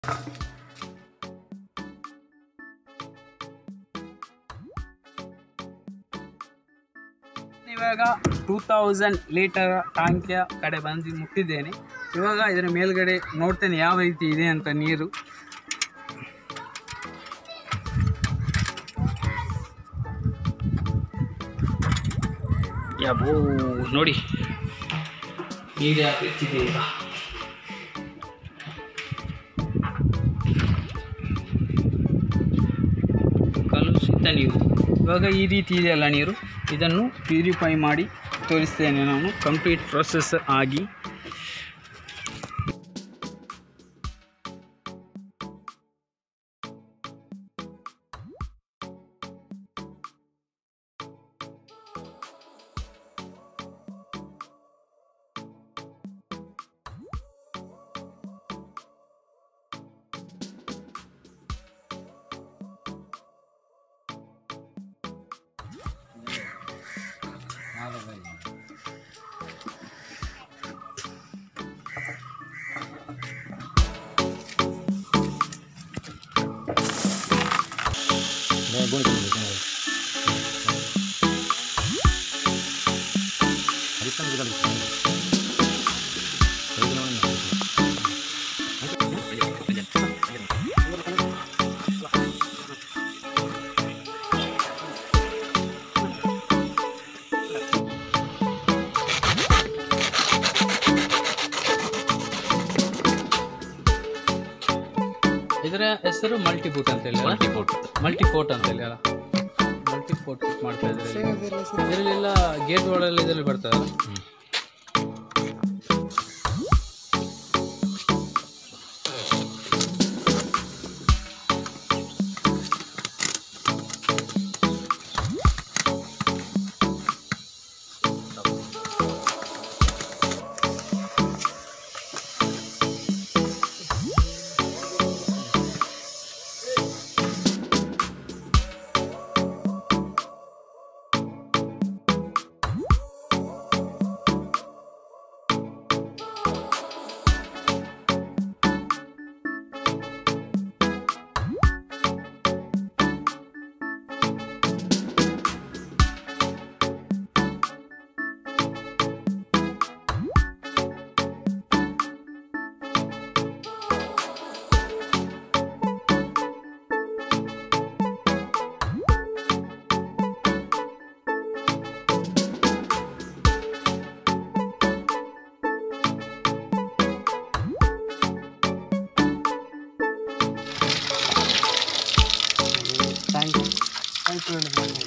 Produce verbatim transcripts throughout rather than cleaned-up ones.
ಇವಾಗ two thousand litre ಟಾಂಕಿಯ ಕಡೆ ಬಂದು ಮುಟ್ಟಿದ್ದೇನೆ. ಇವಾಗ ಇದರ ಮೇಲ್ಗಡೆ ನೋಡ್ತೇನೆ ಯಾವ ರೀತಿ ಇದೆ ಅಂತ ನೀರು. ಯಾಬೋ ನೋಡಿ ನೀರು ಯಾವ ರೀತಿ ಇದೆ ಈಗ. ಕಲುಷಿತ ನೀರು ಇವಾಗ ಈ ರೀತಿ ಇದೆಯಲ್ಲ ನೀರು, ಇದನ್ನು ಪ್ಯೂರಿಫೈ ಮಾಡಿ ತೋರಿಸ್ತೇನೆ ನಾನು ಕಂಪ್ಲೀಟ್ ಪ್ರೊಸೆಸ್ ಆಗಿ. ಇದರ ಹೆಸರು ಮಲ್ಟಿಪೋಟ್ ಅಂತ ಹೇಳಿ ಮಲ್ಟಿಪೋಟ್ ಮಲ್ಟಿಪೋಟ್ ಅಂತ ಹೇಳಿ ಅಲ್ಲ ಮಲ್ಟಿಪೋಟ್ ಮಾಡ್ತಾ ಇದ್ದಾರೆ. ಇದರಲ್ಲೆಲ್ಲ ಗೇಟ್ ಒಳಗೆಲ್ಲ ಇದರಲ್ಲಿ ಬರ್ತದಲ್ಲ. Thank you. Thank you very much.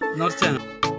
ನೋರ್ಚನ್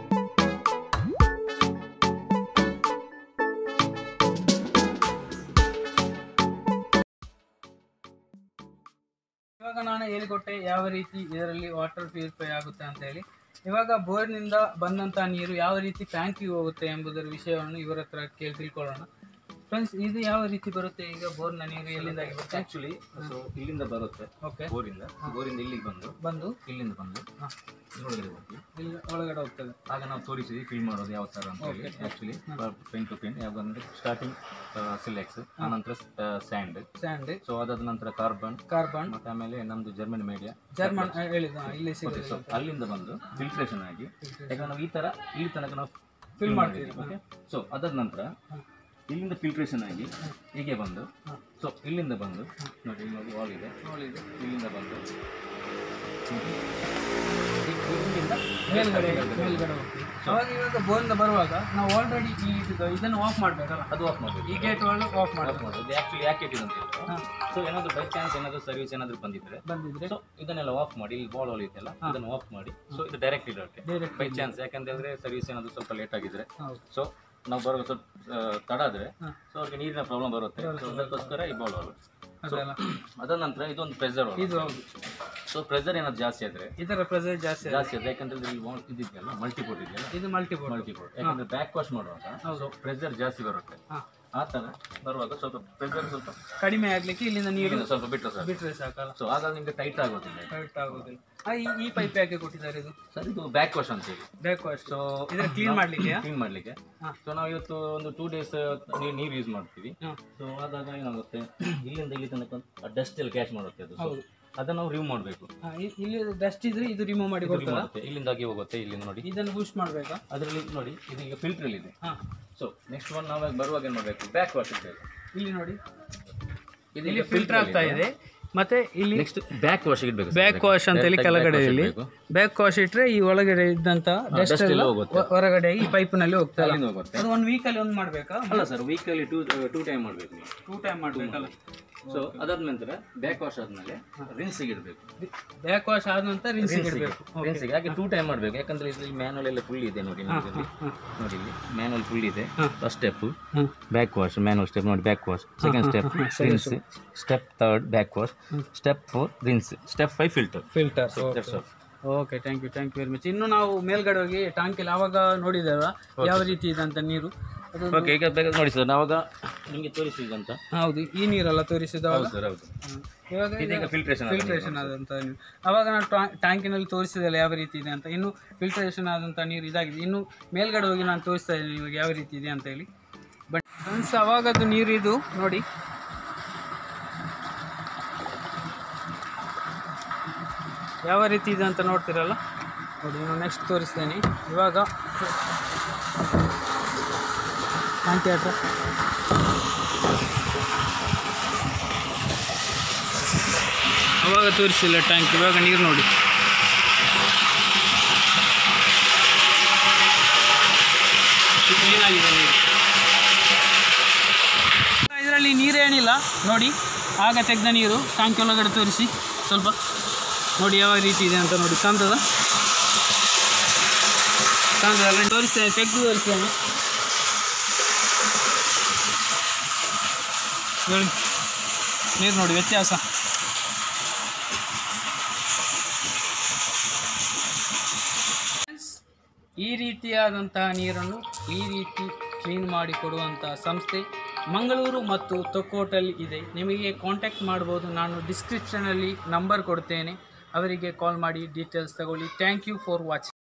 ಇವಾಗ ನಾನು ಹೇಳಿಕೊಟ್ಟೆ ಯಾವ ರೀತಿ ಇದರಲ್ಲಿ ವಾಟರ್ ಪ್ಯೂರಿಫೈ ಆಗುತ್ತೆ ಅಂತ ಹೇಳಿ. ಇವಾಗ ಬೋರ್ನಿಂದ ಬಂದಂಥ ನೀರು ಯಾವ ರೀತಿ ಟ್ಯಾಂಕಿಗೆ ಹೋಗುತ್ತೆ ಎಂಬುದರ ವಿಷಯವನ್ನು ಇವರ ಹತ್ರ ಕೇಳಿ ತಿಳ್ಕೊಳ್ಳೋಣ. ಫ್ರೆಂಡ್ಸ್, ಇದು ಯಾವ ರೀತಿ ಬರುತ್ತೆ? ಈಗ ಬೋರ್ನ ನೀರು ಎಲ್ಲಿಂದ ಬರುತ್ತೆ? ಆಕ್ಚುಲಿ ಸೊ ಇಲ್ಲಿಂದ ಬರುತ್ತೆ. ಓಕೆ, ಬೋರಿಂದ ಬೋರಿಂದ ಇಲ್ಲಿಗೆ ಬಂದು ಬಂದು ಇಲ್ಲಿಂದ ಬಂದು ಒಳಗಡೆ ಹೋಗ್ತೀವಿ. ಇಲ್ಲಿ ಒಳಗಡೆ ಹೋಗ್ತದೆ. ಆಗ ನಾವು ತೋರಿಸಿದ್ವಿ ಫಿಲ್ ಮಾಡೋದು ಯಾವ ಥರ ಅಂತ ಹೇಳಿ. ಆ್ಯಕ್ಚುಲಿ ಪೆನ್ ಟು ಪೆನ್ ಯಾವಾಗಂದ್ರೆ ಸ್ಟಾರ್ಟಿಂಗ್ ಸಿಲೆಕ್ಸ್, ಆನಂತರ ಸ್ಯಾಂಡ್ ಸ್ಯಾಂಡ್ ಸೊ ಅದಾದ ನಂತರ ಕಾರ್ಬನ್ ಕಾರ್ಬನ್ ಮತ್ತೆ ಆಮೇಲೆ ನಮ್ದು ಜರ್ಮನ್ ಮೀಡಿಯಾ ಜರ್ಮನ್ ಹೇಳಿದ ಇಲ್ಲಿ ಸಿಗುತ್ತೆ. ಸೊ ಅಲ್ಲಿಂದ ಬಂದು ಫಿಲ್ಟ್ರೇಷನ್ ಆಗಿ ಯಾಕಂದ್ರೆ ನಾವು ಈ ಥರ ಇಲ್ಲಿ ತನಕ ನಾವು ಫಿಲ್ ಮಾಡ್ತೀವಿ. ಓಕೆ, ಸೊ ಅದಾದ ನಂತರ ಇಲ್ಲಿಂದ ಫಿಲ್ಟ್ರೇಷನ್ ಆಗಿ ಹೀಗೆ ಬಂದು ಸೊ ಇಲ್ಲಿಂದ ಬಂದು ನೋಡಿ ನೋಡಿ ವಾಲ್ ಇದೆ, ಇಲ್ಲಿಂದ ಬಂದು ಮೇಲ್ಗಡೆ ಮೇಲ್ಗಡೆ ಹೋಗ್ತೀವಿ. ಅವಾಗ ಇವಾಗ ಬೋರ್ನಿಂದ ಬರುವಾಗ ನಾವು ಆಲ್ರೆಡಿ ಈ ಇದನ್ನು ಆಫ್ ಮಾಡಬೇಕಲ್ಲ, ಅದು ಆಫ್ ಮಾಡಬೇಕು. ಈ ಗೇಟ್ ಒಳಗೆ ಆಫ್ ಮಾಡಬೇಕು. ಇದು ಆ್ಯಕ್ಚುಲಿ ಯಾಕೆ ಇಟ್ಟಿದೆ ಅಂತ ಹೇಳಿದ್ರೆ, ಸೊ ಏನಾದರೂ ಬೈ ಚಾನ್ಸ್ ಏನಾದರೂ ಸರ್ವಿಸ್ ಏನಾದರೂ ಬಂದಿದ್ರೆ ಬಂದಿದ್ರೆ ಸೊ ಇದನ್ನೆಲ್ಲ ಆಫ್ ಮಾಡಿ, ಇಲ್ಲಿ ಬಾಲ್ ವಾಲ್ ಇದೆಯಲ್ಲ ಇದನ್ನು ಆಫ್ ಮಾಡಿ ಸೊ ಇದು ಡೈರೆಕ್ಟ್ ಇಡೋಕ್ಕೆ ಬೈ ಚಾನ್ಸ್. ಯಾಕಂತಂದರೆ ಸರ್ವಿಸ್ ಏನಾದರೂ ಸ್ವಲ್ಪ ಲೇಟ್ ಆಗಿದ್ರೆ ಸೊ ನಾವು ಬರೋ ಸ್ವಲ್ಪ ತಡ ಆದರೆ ಸೊ ಅವ್ರಿಗೆ ನೀರಿನ ಪ್ರಾಬ್ಲಮ್ ಬರುತ್ತೆ. ಸೊ ಅದಕ್ಕೋಸ್ಕರ ಈ ಬಾಲ್ ವಾಲ್. ಅದಾದ ನಂತರ ಇದೊಂದು ಪ್ರೆಷರ್ ಇದು. ಸೊ ಪ್ರೆಷರ್ ಏನಾದ್ರು ಜಾಸ್ತಿ ಆದರೆ ಇದರ ಪ್ರೆಷರ್ ಜಾಸ್ತಿ ಜಾಸ್ತಿ ಆದರೆ ಯಾಕಂದ್ರೆ ಇಲ್ಲಿ ಇದೆಯಲ್ಲ ಮಲ್ಟಿಪೋರ್ಟ್ ಇದೆಯಲ್ಲ, ಇದು ಮಲ್ಟಿಪೋರ್ಟ್ ಮಲ್ಟಿಪೋರ್ಟ್ ಯಾಕಂದ್ರೆ ಬ್ಯಾಕ್ ವಾಶ್ ಮಾಡುವಾಗ ಸೊ ಪ್ರೆಷರ್ ಜಾಸ್ತಿ ಬರುತ್ತೆ. ಆ ಥರ ಬರುವಾಗ ಸ್ವಲ್ಪ ಪ್ರೆಷರ್ ಸ್ವಲ್ಪ ಕಡಿಮೆ ಆಗಲಿಕ್ಕೆ ಇಲ್ಲಿಂದ ನೀರು ಸ್ವಲ್ಪ ಬಿಟ್ಟರೆ ಸಾಕು ಬಿಟ್ಟರೆ ಸಾಕಲ್ಲ. ಸೊ ಆಗ ನಿಮಗೆ ಟೈಟ್ ಆಗೋದಿಲ್ಲ. ಟೈಟ್ ಆಗೋದಿಲ್ಲ. ಈ ಪೈಪ್ ಯಾಕೆ ಕೊಟ್ಟಿದ್ದಾರೆ ಇದು? ಸರ್ ಇದು ಬ್ಯಾಕ್ ವಾಶ್ ಅಂತ ಹೇಳಿ. Back wash. ಸೊ ಇದನ್ನ ಕ್ಲೀನ್ ಮಾಡಲಿಕ್ಕೆ ಕ್ಲೀನ್ ಮಾಡಲಿಕ್ಕೆ ಸೊ ನಾವು ಇವತ್ತು ಒಂದು ಟೂ ಡೇಸ್ ನೀರು ಯೂಸ್ ಮಾಡ್ತೀವಿ. ಸೊ ಆದಾಗ ಏನಾಗುತ್ತೆ, ಇಲ್ಲಿಂದ ಇಲ್ಲಿ ತನಕ ಡಸ್ಟ್ ಎಲ್ಲ ಕ್ಯಾಚ್ ಮಾಡುತ್ತೆ ಅದು. ಹೌದು, ಅದನ್ನು ನಾವು ರಿಮೂವ್ ಮಾಡಬೇಕು. ಇಲ್ಲಿ ಡಸ್ಟ್ ಇದ್ರೆ ಇದು ರಿಮೂವ್ ಮಾಡಿ ಕೊಡ್ತಾರೆ. ಇಲ್ಲಿಂದಾಗಿ ಹೋಗುತ್ತೆ. ಇಲ್ಲಿಂದ ನೋಡಿ ಇದನ್ನು ಬೂಸ್ಟ್ ಮಾಡಬೇಕಾ? ಅದರಲ್ಲಿ ನೋಡಿ ಇದು ಈಗ ಫಿಲ್ಟರ್ ಇದೆ. ಸೊ ನೆಕ್ಸ್ಟ್ ಒನ್ ನಾವು ಬರುವಾಗ ಏನು ಮಾಡಬೇಕು, ಬ್ಯಾಕ್ ವಾಶ್ ಇರಬೇಕು. ಇಲ್ಲಿ ನೋಡಿ ಇಲ್ಲಿ ಫಿಲ್ಟರ್ ಆಗ್ತಾ ಇದೆ. ಮತ್ತೆ ಇಲ್ಲಿ ನೆಕ್ಸ್ಟ್ ಬ್ಯಾಕ್ ವಾಶ್ ಇಡಬೇಕು. ಬ್ಯಾಕ್ ವಾಶ್ ಅಂತ ಹೇಳಿ ಕೆಳಗಡೆಯಲ್ಲಿ ಬ್ಯಾಕ್ ವಾಶ್ ಇಟ್ಟರೆ ಈ ಒಳಗಡೆ ಇದ್ದಂತ ಡಸ್ಟ್ ಎಲ್ಲ ಹೊರಗಡೆ ಈ ಪೈಪ್ ನಲ್ಲಿ ಹೋಗ್ತಾರೆ. ಅದು ಒಂದು ವೀಕಲ್ಲಿ ಒಂದು ಮಾಡಬೇಕಾ? ಅಲ್ಲ ಸರ್, ವೀಕಲ್ಲಿ ಟೂ ಟೂ ಟೈಮ್ ಮಾಡಬೇಕು. ನೀವು ಟೂ ಟೈಮ್ ಮಾಡಬೇಕಲ್ಲ. ಸೊ ಅದಾದ ನಂತರ ಬ್ಯಾಕ್ ವಾಶ್ ಆದ್ಮೇಲೆ ರಿನ್ಸಿಗೆ ಇಡಬೇಕು. ಬ್ಯಾಕ್ ವಾಶ್ ಆದ ನಂತರ ರಿನ್ಸಿಗೆ ಇಡಬೇಕು. ರಿನ್ಸಿಗೆ ಯಾಕೆ ಟೂ ಟೈಮ್ ಮಾಡಬೇಕು? ಯಾಕಂದ್ರೆ ಇಲ್ಲಿ ಮ್ಯಾನುವಲ್ ಎಲ್ಲ ಫುಲ್ ಇದೆ ನೋಡಿ. ನೋಡಿ ಇಲ್ಲಿ ಮ್ಯಾನುವಲ್ ಫುಲ್ ಇದೆ. First step back wash, manual step ನೋಡಿ back wash. Second step rinse, step third back wash, step four rinse, step five filter filter okay, thank you thank you very much. ಇನ್ನು ನಾವು ಮೇಲ್ಗಡೆ ಹೋಗಿ ಟ್ಯಾಂಕಲ್ಲಿ ಆವಾಗ ನೋಡಿದ್ದೇವೆ ಯಾವ ರೀತಿ ಇದೆ ಅಂತ ನೀರು. ಓಕೆ, ಈಗ ಬೇಕಾದ್ರೆ ನೋಡಿ ಸರ್, ನಾವಾಗ ನಿಮಗೆ ತೋರಿಸಿದಂತ. ಹೌದು, ಈ ನೀರೆಲ್ಲ ತೋರಿಸಿದ. ಸರ್ ಹೌದು. ಇವಾಗ ಇದೀಗ ಫಿಲ್ಟ್ರೇಷನ್ ಫಿಲ್ಟ್ರೇಷನ್ ಆದಂಥ ನೀರು. ಅವಾಗ ನಾನು ಟ್ಯಾಂಕಿನಲ್ಲಿ ತೋರಿಸಿದಲ್ಲ ಯಾವ ರೀತಿ ಇದೆ ಅಂತ. ಇನ್ನು ಫಿಲ್ಟ್ರೇಷನ್ ಆದಂಥ ನೀರು ಇದಾಗಿದೆ. ಇನ್ನು ಮೇಲ್ಗಡೆ ಹೋಗಿ ನಾನು ತೋರಿಸ್ತಾ ಇದ್ದೀನಿ ಇವಾಗ ಯಾವ ರೀತಿ ಇದೆ ಅಂತ ಹೇಳಿ. ಬಟ್ ಫ್ರೆಂಡ್ಸ್, ಅವಾಗದು ನೀರು ಇದು ನೋಡಿ. ಯಾವ ರೀತಿ ಇದೆ ಅಂತ ನೋಡ್ತೀರಲ್ಲ ನೋಡಿ. ನಾನು ನೆಕ್ಸ್ಟ್ ತೋರಿಸ್ತೇನೆ ಇವಾಗ ಟ್ಯಾಂಕಿ ಹತ್ರ. ಅವಾಗ ತೋರಿಸಿಲ್ಲ ಟ್ಯಾಂಕ್, ಇವಾಗ ನೀರು ನೋಡಿ. ಕ್ಲೀನಾಗಿದೆ ನೀರು. ಇದರಲ್ಲಿ ನೀರೇನಿಲ್ಲ ನೋಡಿ. ಆಗ ತೆಗೆದ ನೀರು ಟ್ಯಾಂಕಿ ಒಳಗಡೆ ತೋರಿಸಿ ಸ್ವಲ್ಪ ನೋಡಿ ಯಾವ ರೀತಿ ಇದೆ ಅಂತ ನೋಡಿ. ಕಾಣ್ತದ ಕಾಣ್ತದಲ್ಲ? ತೋರಿಸ್ತೇನೆ, ತೆಗೆದು ತೋರಿಸ್ತೇನೆ ನೋಡಿ. ನೀರು ನೋಡಿ ವ್ಯತ್ಯಾಸ. ಈ ರೀತಿಯಾದಂತಹ ನೀರನ್ನು ಈ ರೀತಿ ಕ್ಲೀನ್ ಮಾಡಿ ಕೊಡುವಂಥ ಸಂಸ್ಥೆ ಮಂಗಳೂರು ಮತ್ತು ತೊಕ್ಕೋಟಲ್ಲಿ ಇದೆ. ನಿಮಗೆ ಕಾಂಟ್ಯಾಕ್ಟ್ ಮಾಡ್ಬೋದು. ನಾನು ಡಿಸ್ಕ್ರಿಪ್ಷನಲ್ಲಿ ನಂಬರ್ ಕೊಡ್ತೇನೆ, ಅವರಿಗೆ ಕಾಲ್ ಮಾಡಿ ಡೀಟೇಲ್ಸ್ ತಗೊಳ್ಳಿ. Thank you for watching.